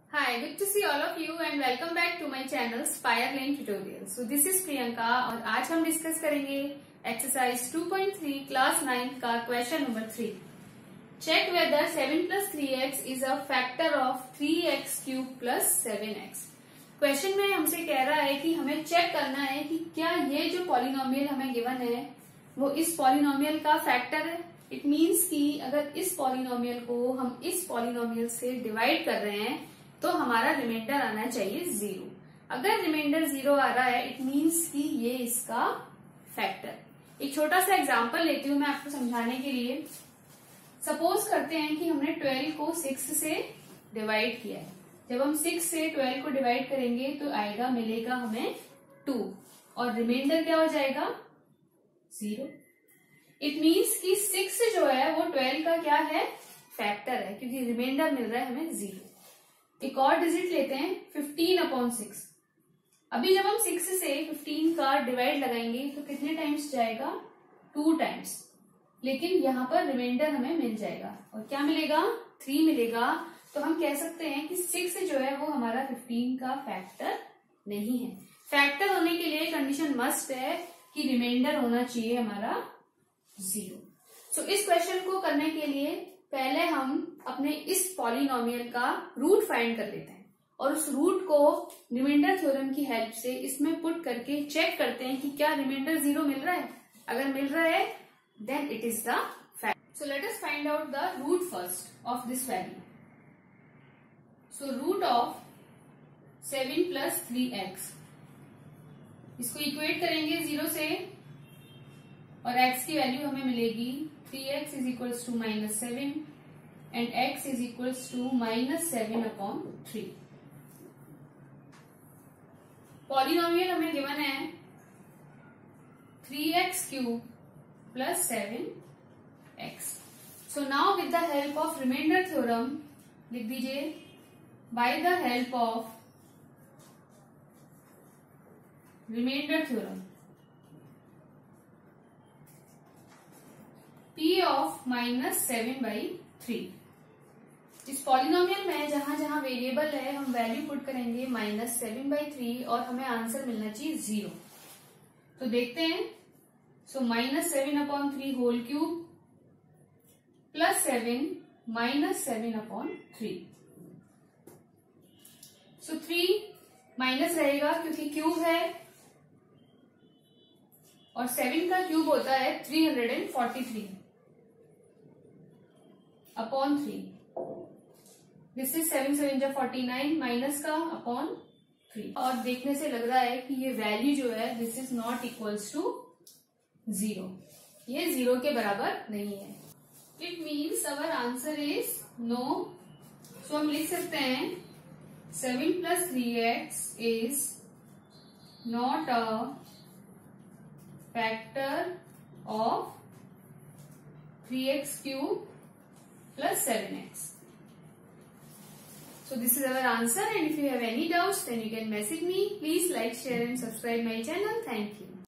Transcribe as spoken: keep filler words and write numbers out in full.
Hi, good to see all of you and welcome back to my channel Spire Lane Tutorials. So this is Priyanka और आज हम discuss करेंगे exercise two point three class ninth का question number three. Check whether seven plus three x is a factor of three x cube plus seven x. Question में हमसे कह रहा है कि हमें चेक करना है कि क्या ये जो पॉलिनोमियल हमें गिवन है वो इस पॉलिनोमियल का फैक्टर है. इट मीन्स कि अगर इस पॉलिनोमियल को हम इस पॉलिनोमियल से डिवाइड कर रहे हैं तो हमारा रिमाइंडर आना चाहिए जीरो. अगर रिमाइंडर जीरो आ रहा है इट मीन्स कि ये इसका फैक्टर. एक छोटा सा एग्जांपल लेती हूँ मैं आपको समझाने के लिए. सपोज करते हैं कि हमने ट्वेल्व को सिक्स से डिवाइड किया है. जब हम सिक्स से ट्वेल्व को डिवाइड करेंगे तो आएगा मिलेगा हमें टू और रिमाइंडर क्या हो जाएगा जीरो. इट मीन्स कि सिक्स जो है वो ट्वेल्व का क्या है फैक्टर है क्योंकि रिमाइंडर मिल रहा है हमें जीरो. एक और डिजिट लेते हैं फिफ्टीन अपॉन सिक्स. अभी जब हम सिक्स से फिफ्टीन का डिवाइड लगाएंगे तो कितने टाइम्स जाएगा टू टाइम्स. लेकिन यहाँ पर रिमाइंडर हमें मिल जाएगा और क्या मिलेगा थ्री मिलेगा. तो हम कह सकते हैं कि सिक्स जो है वो हमारा फिफ्टीन का फैक्टर नहीं है. फैक्टर होने के लिए कंडीशन मस्ट है कि रिमाइंडर होना चाहिए हमारा जीरो. सो इस क्वेश्चन को करने के लिए पहले हम अपने इस पॉलिनोमियल का रूट फाइंड कर लेते हैं और उस रूट को रिमाइंडर थ्योरम की हेल्प से इसमें पुट करके चेक करते हैं कि क्या रिमाइंडर जीरो मिल रहा है. अगर मिल रहा है then it is the fact. So let us find out the root first of this value. So root of seven plus three x, इसको इक्वेट करेंगे जीरो से और x की वैल्यू हमें मिलेगी three x is equals to minus seven and x is equals to minus seven upon three. Polynomial हमें given है three x cube plus seven x. So now with the help of reminder theorem लिख दीजिए by the help of reminder theorem p of minus seven by three. इस polynomial में जहां जहां variable है हम वैल्यू पुट करेंगे माइनस सेवन बाई थ्री और हमें आंसर मिलना चाहिए जीरो. तो देखते हैं. So minus seven upon three whole cube plus seven minus seven upon three. So three minus रहेगा क्योंकि क्यूब है और सेवन का क्यूब होता है three hundred and forty three upon three. This is seven seven जा फोर्टी नाइन माइनस का upon three. और देखने से लग रहा है कि ये वैल्यू जो है this is not equals to zero. ये जीरो के बराबर नहीं है. It means our answer is no. सो हम लिख सकते हैं seven plus three x is not a factor of three x cube plus seven x. So this is our answer and if you have any doubts then you can message me. Please like, share and subscribe my channel. Thank you.